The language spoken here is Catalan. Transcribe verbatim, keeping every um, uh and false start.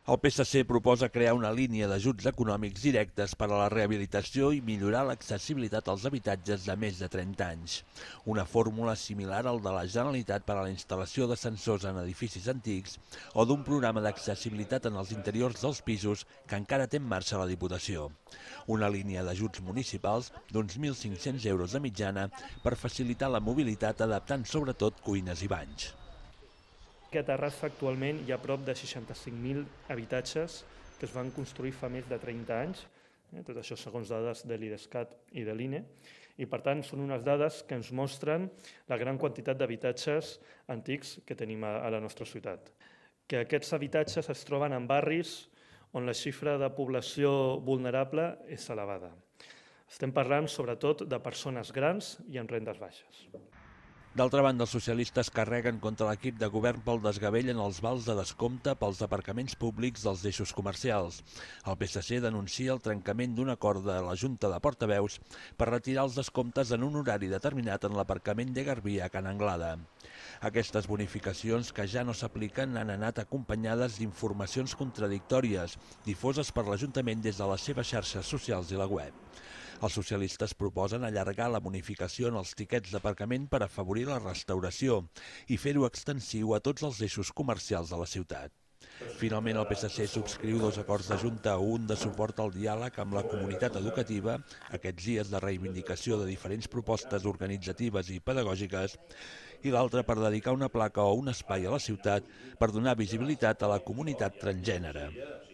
El P S C proposa crear una línia d'ajuts econòmics directes per a la rehabilitació i millorar l'accessibilitat als habitatges de més de trenta anys. Una fórmula similar al de la Generalitat per a la instal·lació de sensors en edificis antics o d'un programa d'accessibilitat en els interiors dels pisos que encara té en marxa la Diputació. Una línia d'ajuts municipals d'uns mil cinc-cents euros de mitjana per facilitar la mobilitat adaptant sobretot cuines i banys. A Terrassa actualment hi ha prop de seixanta-cinc mil habitatges que es van construir fa més de trenta anys, eh? Tot això segons dades de l'Idescat i de l'I N E, i per tant són unes dades que ens mostren la gran quantitat d'habitatges antics que tenim a, a la nostra ciutat. Que aquests habitatges es troben en barris on la xifra de població vulnerable és elevada. Estem parlant sobretot de persones grans i amb rendes baixes. D'altra banda, els socialistes carreguen contra l'equip de govern pel desgavell en els vals de descompte pels aparcaments públics dels eixos comercials. El P S C denuncia el trencament d'un acord de la Junta de Portaveus per retirar els descomptes en un horari determinat en l'aparcament de Garbí a Can Anglada. Aquestes bonificacions que ja no s'apliquen han anat acompanyades d'informacions contradictòries difoses per l'Ajuntament des de les seves xarxes socials i la web. Els socialistes proposen allargar la bonificació en els tiquets d'aparcament per afavorir la restauració i fer-ho extensiu a tots els eixos comercials de la ciutat. Finalment, el P S C subscriu dos acords de Junta, un de suport al diàleg amb la comunitat educativa, aquests dies de reivindicació de diferents propostes organitzatives i pedagògiques, i l'altre per dedicar una placa o un espai a la ciutat per donar visibilitat a la comunitat transgènere.